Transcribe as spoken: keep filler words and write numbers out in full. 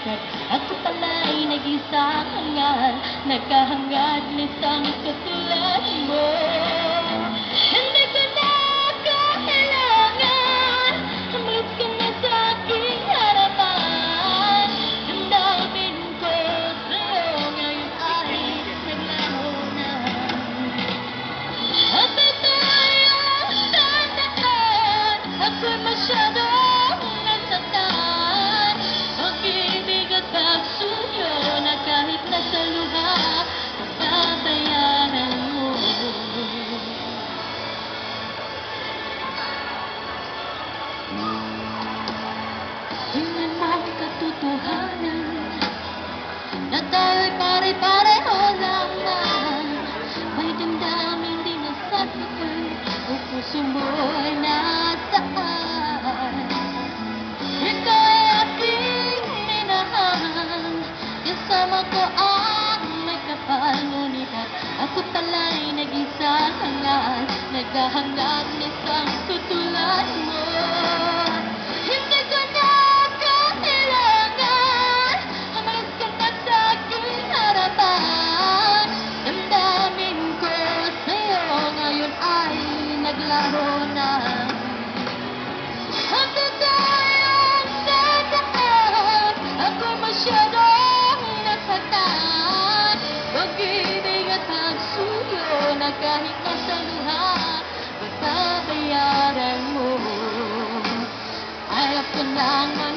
lumipat. Ako pala'y nag-isang hangal, nagkahangad na isang katulad mo. Hindi ko na kailangan, umalis ka na sa aking harapan. Damdamin ko sa'yo, ngayon ay naglaro na. At ito ay ang tandaan, ako'y masyadong nasaktan. Pag-ibig at pagsuyo na kahit nasa luha, pagbabayaran mo. Tingnan mo ang katotohanan na tayo'y pare-pareho lamang. May damdamin din na saktan, o puso mo'y nasaan. Ikaw ay aking minahal, kasama ko ang may kapal. Ngunit at ako pala'y nag-isang hangal, naghahanap ng isang tutulad mo. Hindi ko na kailangan, umalis ka na sa aking harapan. Damdamin ko sa'yo, ngayon ay naglaro na. Ang totoo sa taas, ako masyadong nasaktan. Pag-ibig at pagsuyo na kahit nasa luha, pagbabayaran mo. Ayaw ko nang